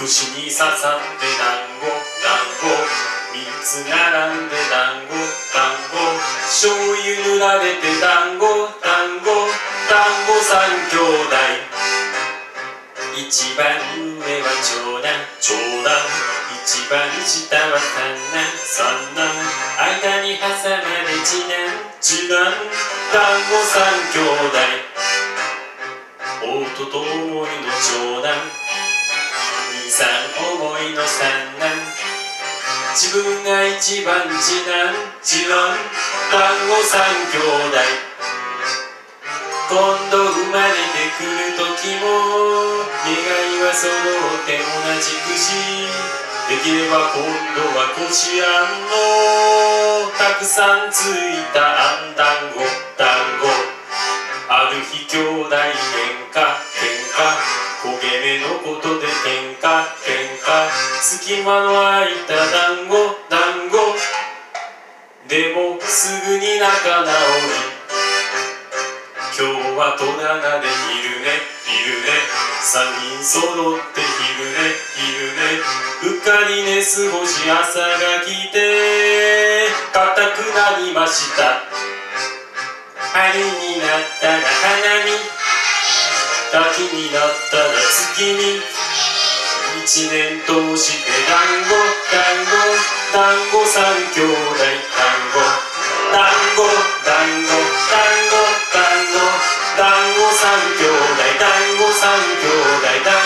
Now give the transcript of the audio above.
串に刺さって団子団子三つ並んで団子団子醤油塗られて団子団子団子三兄弟一番上は長男長男一番下は三男三男間に挟まれ次男次男団子三兄弟弟と思いの長男兄さん思いの三男自分が一番次男次男団子三兄弟今度生まれてくる時も願いは揃って同じくしできれば今度はこしあんのたくさんついたあん団子団子ある日兄弟喧嘩焦げ目のことで喧嘩隙間の空いた団子団子でもすぐに仲直り今日は戸棚で昼寝三人揃って昼寝うっかり寝過ごし朝が来て硬くなりました春になったら花見秋になったら月見一年通して団子三兄弟団子三兄弟団子三兄弟